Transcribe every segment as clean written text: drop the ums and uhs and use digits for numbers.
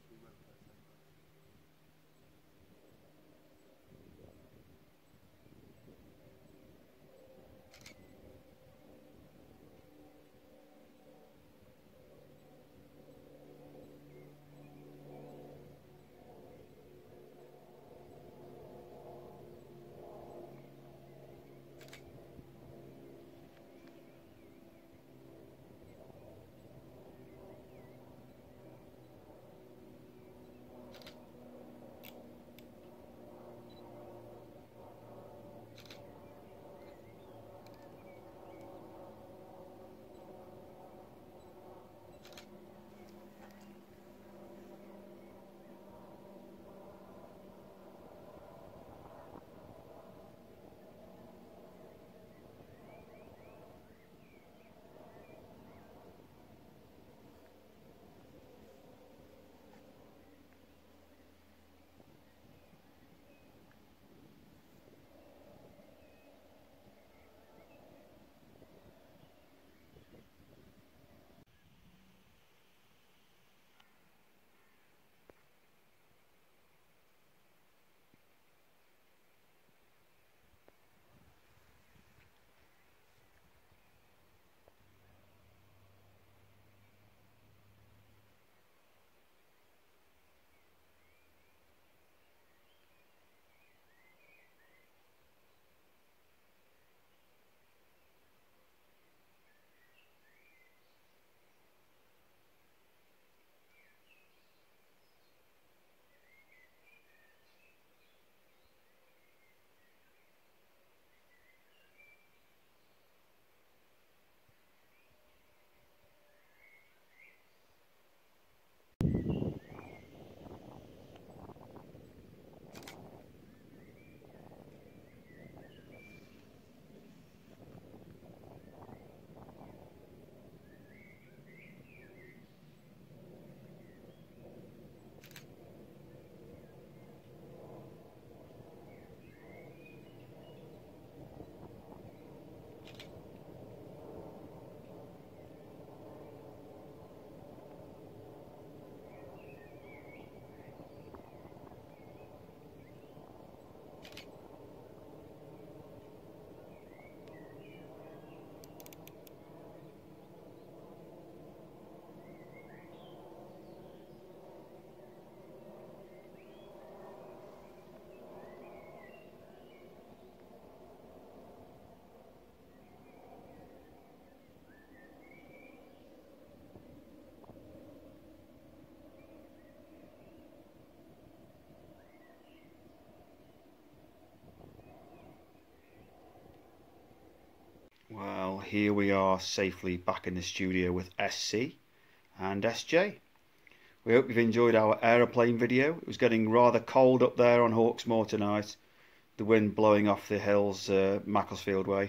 Well, here we are safely back in the studio with SC and SJ. We hope you've enjoyed our aeroplane video. It was getting rather cold up there on Hawksmoor tonight. The wind blowing off the hills Macclesfield way.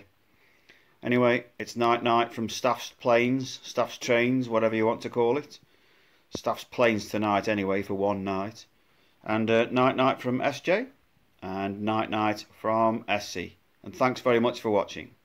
Anyway, it's night from Staff's planes, Staff's trains, whatever you want to call it. Staff's planes tonight anyway for one night. And night from SJ and night from SC. And thanks very much for watching.